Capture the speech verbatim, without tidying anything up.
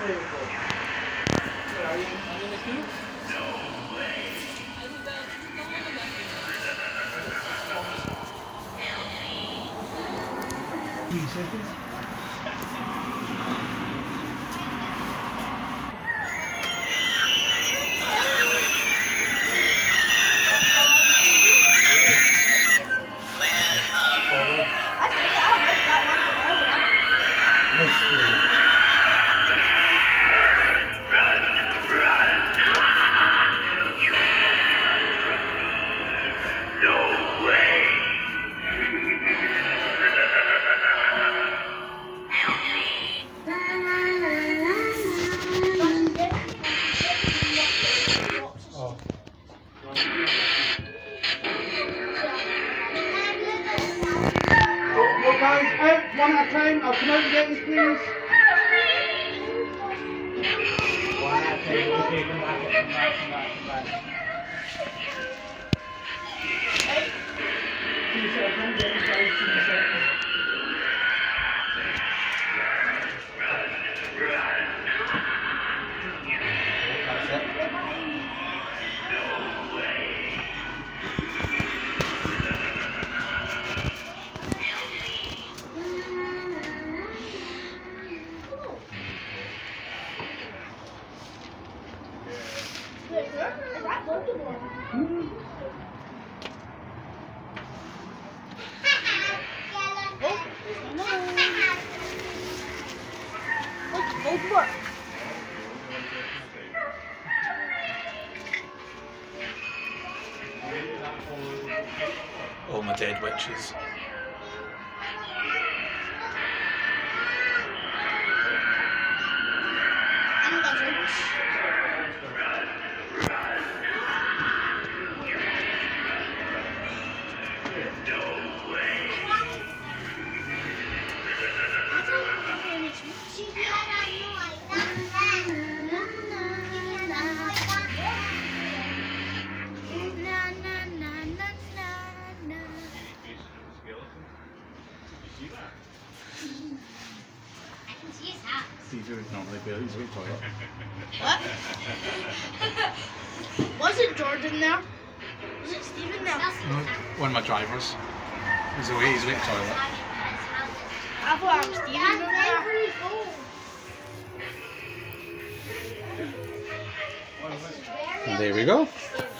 Are you, are you in the queue? Three seconds. Guys, out one at a time. I'll come out and get you, please. One at a time. Okay, come back, come back, come back, come back. Two seconds, get you guys, two seconds. That's it. All my dead witches. Caesar is normally good. He's a big toilet. What? Wasn't Jordan there? Was it Stephen there? No, one of my drivers. He's away, he's away at the toilet. I thought I was Stephen there. And there we go.